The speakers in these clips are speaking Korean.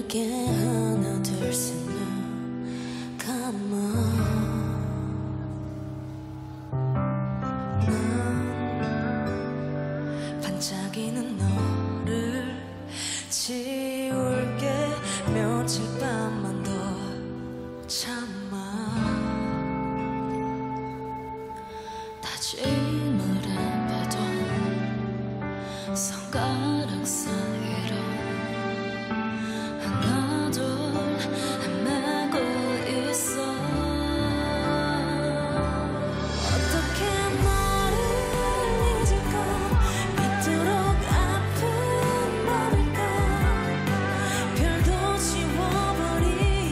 내게 하나 둘셋 눈 감아 반짝이는 너를 지울게 며칠 밤만 더 참아 다짐을 해봐도 손가락 사이로 하나둘 헤매고 있어 어떻게 너를 잊을까 이토록 아픈 밤일까 별도 지워버린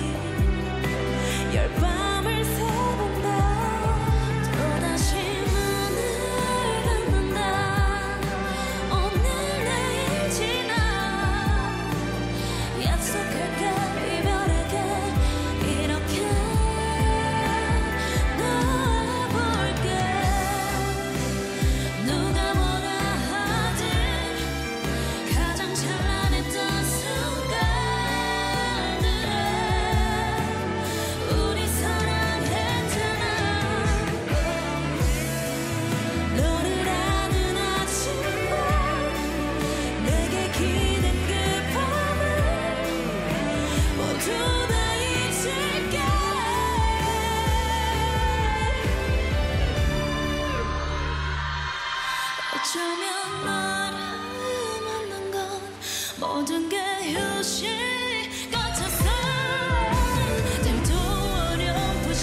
열밤을 새본다 또다시 눈을 감는다 오늘 내일 지나 약속할까 이별에게 이렇게 놓아볼게 누가 뭐라 하든 가장 찬란했던 순간들에 우리 사랑했잖아 너를 아는 아침과 내게 기댄 그 밤을 모두 다 잊을게 어쩌면 나를 만난 건 모든 게 휴식 같았어 덜도 어렴풋이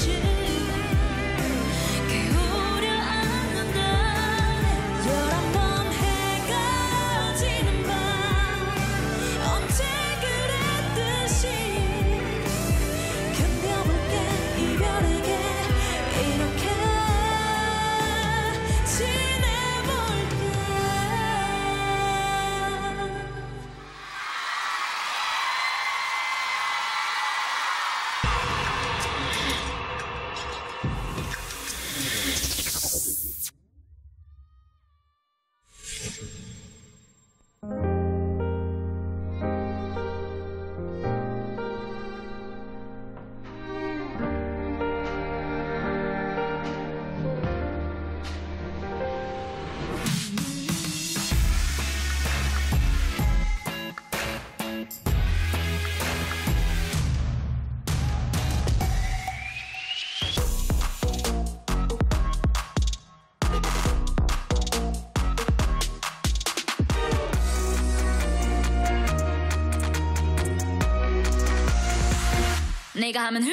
기울여 안는다 11번 해가 지는 밤 언제 그랬듯이 견뎌볼게 이별에게 이렇게 지내볼게 내가 하면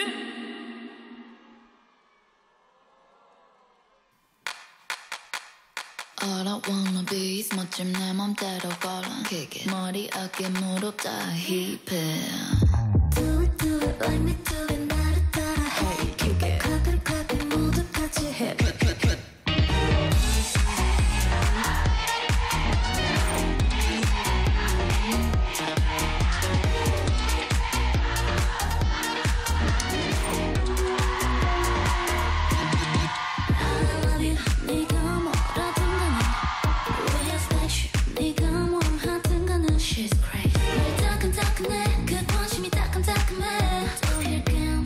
All I wanna be is 멋짐 내 맘대로 걸어 Kick it 머리 어깨 무릎 다 힙해 Do it like me do it 나를 따라 Hey kick it clap 모두 같이 해 She's crazy 널 따끈따끈해 그 관심이 따끔따끔해 또 이렇게